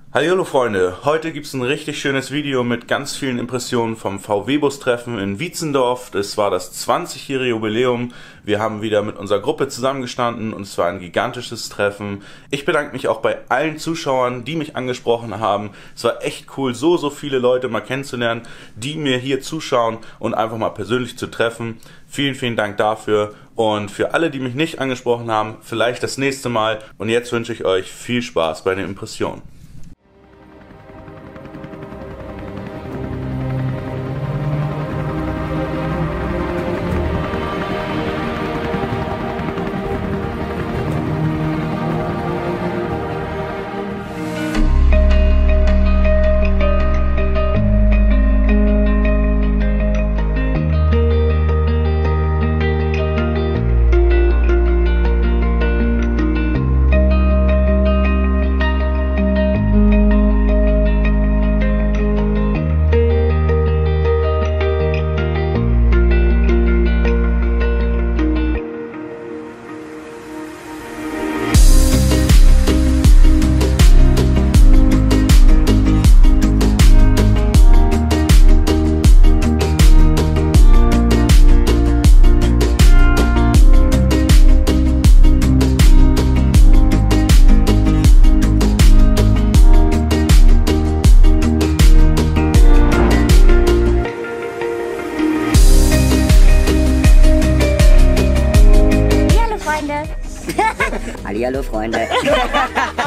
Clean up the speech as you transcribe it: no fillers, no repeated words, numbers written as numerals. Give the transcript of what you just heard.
Hallo Freunde, heute gibt es ein richtig schönes Video mit ganz vielen Impressionen vom VW-Bus-Treffen in Wietzendorf. Das war das 20-jährige Jubiläum. Wir haben wieder mit unserer Gruppe zusammengestanden und es war ein gigantisches Treffen. Ich bedanke mich auch bei allen Zuschauern, die mich angesprochen haben. Es war echt cool, so viele Leute mal kennenzulernen, die mir hier zuschauen und einfach mal persönlich zu treffen. Vielen Dank dafür. Und für alle, die mich nicht angesprochen haben, vielleicht das nächste Mal. Und jetzt wünsche ich euch viel Spaß bei den Impressionen. Hallihallo Freunde.